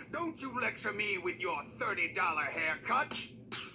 Don't you lecture me with your $30 haircut.